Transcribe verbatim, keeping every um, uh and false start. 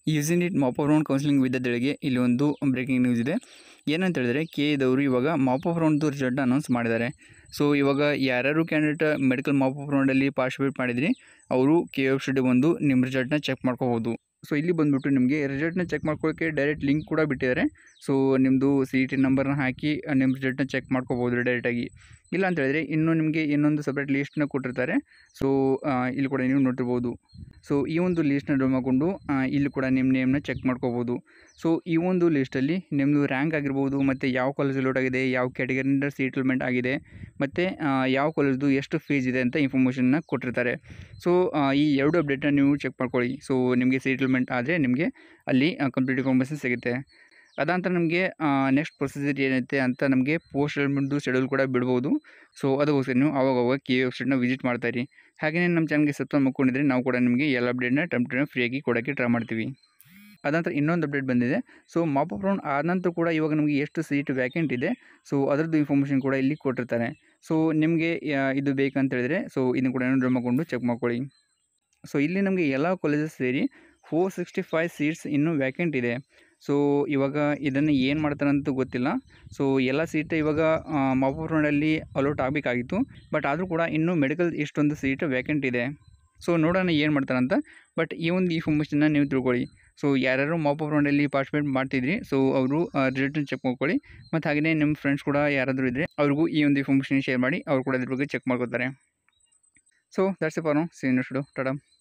Using it mop up round counselling ವಿದ್ಯಾರ್ಥಿಗಳಿಗೆ ಇಲ್ಲಿ ಒಂದು ಬ್ರೇಕಿಂಗ್ ನ್ಯೂಸ್ ಇದೆ. ಏನಂತ ಹೇಳಿದ್ರೆ, ಕೆ ಎದವರು ಇವಾಗ ಮಾಪಪ್ ರೌಂಡ್ದು ರಿಸಲ್ಟ್ ಅನೌನ್ಸ್ ಮಾಡಿದ್ದಾರೆ. ಸೊ ಇವಾಗ ಯಾರ್ಯಾರು ಕ್ಯಾಂಡಿಡೇಟ್ ಮೆಡಿಕಲ್ ಮಾಪಪ್ ರೌಂಡಲ್ಲಿ ಪಾರ್ಟಿಸಿಪೇಟ್ ಮಾಡಿದ್ರಿ ಅವರು ಕೆ ವೆಬ್ಸೈಟಿಗೆ ಬಂದು ನಿಮ್ಮ ರಿಸಲ್ಟ್ನ ಚೆಕ್ ಮಾಡ್ಕೋಬೋದು. ಸೊ ಇಲ್ಲಿ ಬಂದುಬಿಟ್ಟು ನಿಮಗೆ ರಿಸಲ್ಟ್ನ ಚೆಕ್ ಮಾಡ್ಕೊಳ್ಳೋಕ್ಕೆ ಡೈರೆಕ್ಟ್ ಲಿಂಕ್ ಕೂಡ ಬಿಟ್ಟಿದ್ದಾರೆ. ಸೊ ನಿಮ್ಮದು ಸಿ ಇ ಟಿ ನಂಬರ್ನ ಹಾಕಿ ನಿಮ್ಮ ರಿಸಲ್ಟ್ನ ಚೆಕ್ ಮಾಡ್ಕೋಬೋದು ಡೈರೆಕ್ಟಾಗಿ. ಇಲ್ಲ ಅಂತ ಹೇಳಿದ್ರೆ ಇನ್ನೂ ನಿಮಗೆ ಇನ್ನೊಂದು ಸಪ್ರೇಟ್ ಲೀಸ್ಟ್ನ ಕೊಟ್ಟಿರ್ತಾರೆ. ಸೊ ಇಲ್ಲಿ ಕೂಡ ನೀವು ನೋಡಿರ್ಬೋದು. ಸೊ ಈ ಒಂದು ಲೀಸ್ಟ್ನ ಡೌನ್ ಮಾಡಿಕೊಂಡು ಇಲ್ಲಿ ಕೂಡ ನಿಮ್ಮ ನೇಮ್ನ ಚೆಕ್ ಮಾಡ್ಕೋಬೋದು. ಸೊ ಈ ಒಂದು ಲೀಸ್ಟಲ್ಲಿ ನಿಮ್ಮದು ರ್ಯಾಂಕ್ ಆಗಿರ್ಬೋದು, ಮತ್ತು ಯಾವ ಕಾಲೇಜ್ ಲೋಟ್ ಆಗಿದೆ, ಯಾವ ಕ್ಯಾಟಗರಿಯಿಂದ ಸೀಟ್ಲ್ಮೆಂಟ್ ಆಗಿದೆ, ಮತ್ತು ಯಾವ ಕಾಲೇಜ್ದು ಎಷ್ಟು ಫೀಸ್ ಇದೆ ಅಂತ ಇನ್ಫಾರ್ಮೇಷನ್ನ ಕೊಟ್ಟಿರ್ತಾರೆ. ಸೊ ಈ ಎರಡು ಅಪ್ಡೇಟ್ನ ನೀವು ಚೆಕ್ ಮಾಡ್ಕೊಳ್ಳಿ. ಸೊ ನಿಮಗೆ ಸೀಟ್ಲ್ಮೆಂಟ್ ಆದರೆ ನಿಮಗೆ ಅಲ್ಲಿ ಕಂಪ್ಲೀಟ್ ಇನ್ಫಾರ್ಮೇಷನ್ ಸಿಗುತ್ತೆ. ಅದಾಂತರ ನಮಗೆ ನೆಕ್ಸ್ಟ್ ಪ್ರೊಸೀಜರ್ ಏನೈತೆ ಅಂತ ನಮಗೆ ಪೋಸ್ಟ್ ಎಲಿಮೆಂಟ್ದು ಶೆಡ್ಯೂಲ್ ಕೂಡ ಬಿಡ್ಬೋದು. ಸೊ ಅದಕ್ಕೋಸ್ಕರ ನೀವು ಅವಾಗ ಅವಾಗ ಕೆ ವೆಬ್ಸೈಟ್ನ ವಿಸಿಟ್ ಮಾಡ್ತಾಯಿರಿ. ಹಾಗೆಯೇ ನಮ್ಮ ಚಾನಲ್ಗೆ ಸಬ್ಸ್ಕ್ರೈಬ್ ಮಾಡ್ಕೊಂಡಿದ್ರೆ ನಾವು ಕೂಡ ನಿಮಗೆ ಎಲ್ಲ ಅಪ್ಡೇಟ್ನ ಟೈಮ್ ಟು ಟೈಮ್ ಫ್ರೀಯಾಗಿ ಕೊಡೋಕ್ಕೆ ಟ್ರೈ ಮಾಡ್ತೀವಿ. ಅದಂತರ ಇನ್ನೊಂದು ಅಪ್ಡೇಟ್ ಬಂದಿದೆ. ಸೊ ಮಾಪಪ್ ರೌಂಡ್ ಆದ ನಂತರ ಕೂಡ ಇವಾಗ ನಮಗೆ ಎಷ್ಟು ಸೀಟ್ ವ್ಯಾಕೆಂಟ್ ಇದೆ, ಸೊ ಅದರದ್ದು ಇನ್ಫಾರ್ಮೇಷನ್ ಕೂಡ ಇಲ್ಲಿ ಕೊಟ್ಟಿರ್ತಾರೆ. ಸೊ ನಿಮಗೆ ಇದು ಬೇಕಂತ ಹೇಳಿದ್ರೆ ಸೊ ಇದನ್ನು ಕೂಡ ಡೌನ್ ಮಾಡಿಕೊಂಡು ಚೆಕ್ ಮಾಡ್ಕೊಳ್ಳಿ. ಸೊ ಇಲ್ಲಿ ನಮಗೆ ಎಲ್ಲ ಕಾಲೇಜಸ್ ಸೇರಿ ಫೋರ್ ಸಿಕ್ಸ್ಟಿ ಫೈವ್ ಸೀಟ್ಸ್ ಇನ್ನೂ ವ್ಯಾಕೆಂಟ್ ಇದೆ. ಸೊ ಇವಾಗ ಇದನ್ನು ಏನು ಮಾಡ್ತಾರಂತೂ ಗೊತ್ತಿಲ್ಲ. ಸೊ ಎಲ್ಲ ಸೀಟ್ ಇವಾಗ ಮಾಪಪ್ ರೌಂಡಲ್ಲಿ ಅಲೋಟ್ ಆಗಬೇಕಾಗಿತ್ತು, ಬಟ್ ಆದರೂ ಕೂಡ ಇನ್ನೂ ಮೆಡಿಕಲ್ ಇಷ್ಟೊಂದು ಸೀಟ್ ವ್ಯಾಕೆಂಟ್ ಇದೆ. ಸೊ ನೋಡೋಣ ಏನು ಮಾಡ್ತಾರಂತ. ಬಟ್ ಈ ಒಂದು ಇನ್ಫಾರ್ಮೇಷನ್ನ ನೀವು ತಿಳ್ಕೊಳ್ಳಿ. ಸೊ ಯಾರ್ಯಾರು ಮಾಪಪ್ ರೌಂಡಲ್ಲಿ ಪಾರ್ಟಿಸಿಪೇಟ್ ಮಾಡ್ತಿದ್ರಿ ಸೊ ಅವರು ರಿಸಲ್ಟನ್ನು ಚೆಕ್ ಮಾಡ್ಕೊಳ್ಳಿ. ಮತ್ತು ಹಾಗೆಯೇ ನಿಮ್ಮ ಫ್ರೆಂಡ್ಸ್ ಕೂಡ ಯಾರಾದರೂ ಇದ್ದರೆ ಅವ್ರಿಗೂ ಈ ಒಂದು ಇನ್ಫಾರ್ಮೇಷನ್ ಶೇರ್ ಮಾಡಿ, ಅವ್ರು ಕೂಡ ಇದ್ರ ಬಗ್ಗೆ ಚೆಕ್ ಮಾಡ್ಕೋತಾರೆ. So that's it for now. See you next video. Tata.